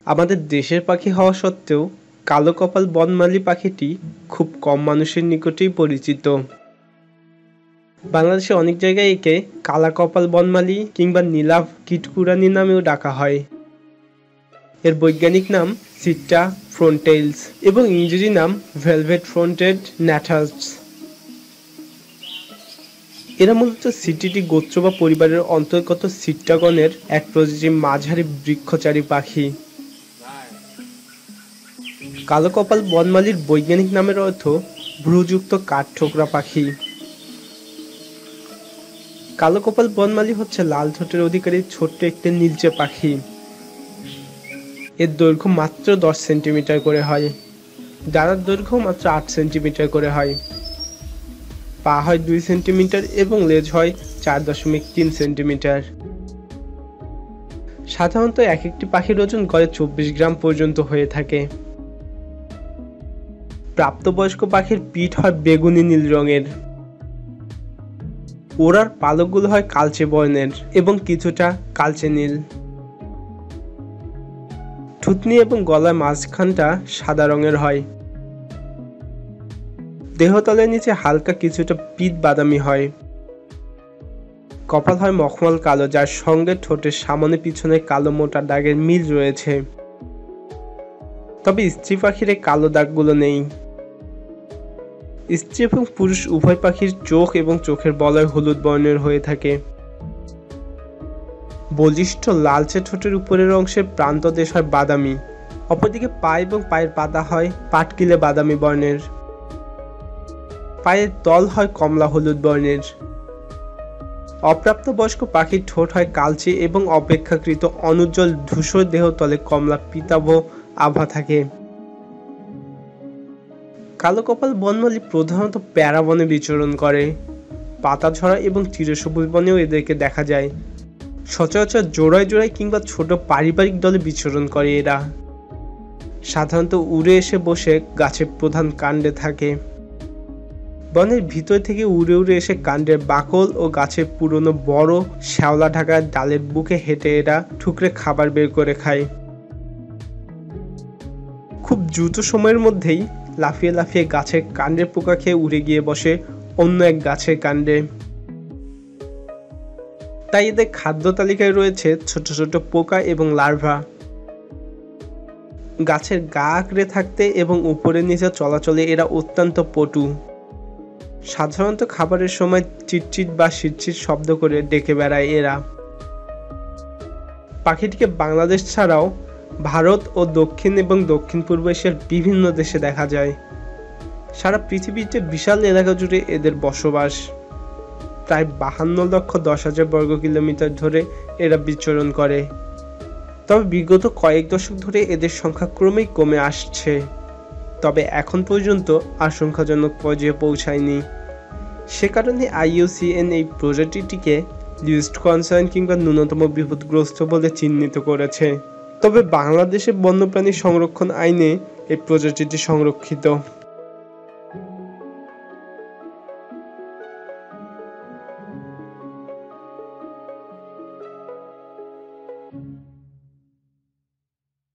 আমাদের দেশের পাখি হওয়া সত্ত্বেও কালো কপাল বনমালী পাখিটি খুব কম মানুষের নিকটেই পরিচিত। বাংলাদেশে অনেক জায়গায় একে কালা কপাল বনমালী কিংবা নীলাভ কিটকুরানি নামেও ডাকা হয়। এর বৈজ্ঞানিক নাম সিট্টা ফ্রন্টেইলস এবং ইংরেজি নাম ভেলভেট ফ্রন্টেড ন্যাটার্স। এরা মূলত সিটিটি গোত্র বা পরিবারের অন্তর্গত সিট্টাগণের এক প্রজাতির মাঝারি বৃক্ষচারী পাখি। কালো কপাল বনমালীর বৈজ্ঞানিক নামের অর্থ ভ্রুযুক্ত কাঠঠোকরা পাখি। কালো কপাল বনমালী হচ্ছে লাল ঠোঁটের অধিকারী ছোট্ট একটি নীলচে পাখি। এর দৈর্ঘ্য মাত্র 10 সেন্টিমিটার করে হয়। ডানার দৈর্ঘ্য মাত্র 8 সেন্টিমিটার করে হয়। পা হয় 2 সেন্টিমিটার এবং লেজ হয় 4.3 সেন্টিমিটার। সাধারণত এক একটি পাখির ওজন গড়ে 24 গ্রাম পর্যন্ত হয়ে থাকে। প্রাপ্তবয়স্ক পাখির পিঠ হয় বেগুনি নীল রঙের। ওড়ার পালকগুলো হয় কালচে বর্ণের এবং কিছুটা কালচে নীল। থুতনি এবং গলার মাঝখানটা সাদা রঙের হয়। দেহতলের নিচে হালকা কিছুটা পিত বাদামি হয়। কপাল হয় মখমল কালো, যার সঙ্গে ঠোঁটের সামনে পিছনে কালো মোটা দাগের মিল রয়েছে। তবে স্ত্রী পাখির এই কালো দাগগুলো নেই। স্ত্রী এবং পুরুষ উভয় পাখির চোখ এবং চোখের বলয় হলুদ বর্ণের হয়ে থাকে। বলিষ্ঠ লালচে ঠোঁটের উপরের অংশের প্রান্তদেশ হয় বাদামি। অপরদিকে পা এবং পায়ের পাতা হয় পাটকিলে বাদামি বর্ণের। পায়ের তল হয় কমলা হলুদ বর্ণের। অপ্রাপ্তবয়স্ক পাখির ঠোঁট হয় কালচে এবং অপেক্ষাকৃত অনুজ্জ্বল ধূসর, দেহতলে কমলা পীতাভ আভা থাকে। কালো কপাল বনমালী প্রধানত প্যারা বনে বিচরণ করে। পাতাঝরা এবং চিরসবুজ বনেও এদেরকে দেখা যায়। সচরাচর জোড়ায় জোড়ায় কিংবা ছোট পারিবারিক দলে বিচরণ করে এরা। সাধারণত উড়ে এসে বসে গাছের প্রধান কাণ্ডে থাকে। বনের ভিতর থেকে উড়ে উড়ে এসে কাণ্ডের বাকল ও গাছের পুরনো বড় শ্যাওলা ঢাকা ডালের বুকে হেঁটে এরা ঠুকরে খাবার বের করে খায়। খুব দ্রুত সময়ের মধ্যেই লাফিয়ে লাফিয়ে গাছের কাণ্ডের পোকা খেয়ে উড়ে গিয়ে বসে অন্য এক গাছের কাণ্ডে। তাই এদের খাদ্য তালিকায় রয়েছে ছোট ছোট পোকা এবং লার্ভা। গাছের গা আঁকড়ে থাকতে এবং উপরে নিচে চলাচলে এরা অত্যন্ত পটু। সাধারণত খাবারের সময় চিটচিট বা শিরচিট শব্দ করে ডেকে বেড়ায় এরা। পাখিটিকে বাংলাদেশ ছাড়াও ভারত ও দক্ষিণ এবং দক্ষিণ পূর্ব এশিয়ার বিভিন্ন দেশে দেখা যায়। সারা পৃথিবীতে বিশাল এলাকা জুড়ে এদের বসবাস। প্রায় 52,10,000 বর্গ কিলোমিটার ধরে এরা বিচরণ করে। তবে বিগত কয়েক দশক ধরে এদের সংখ্যা ক্রমেই কমে আসছে। তবে এখন পর্যন্ত আশঙ্কাজনক পর্যায়ে পৌঁছায়নি। সে কারণে IUCN এই প্রজাতিটিকে লিস্ট কনসার্ন কিংবা ন্যূনতম বিপদগ্রস্ত বলে চিহ্নিত করেছে। তবে বাংলাদেশের বন্যপ্রাণী সংরক্ষণ আইনে এই প্রজাতিটি সংরক্ষিত।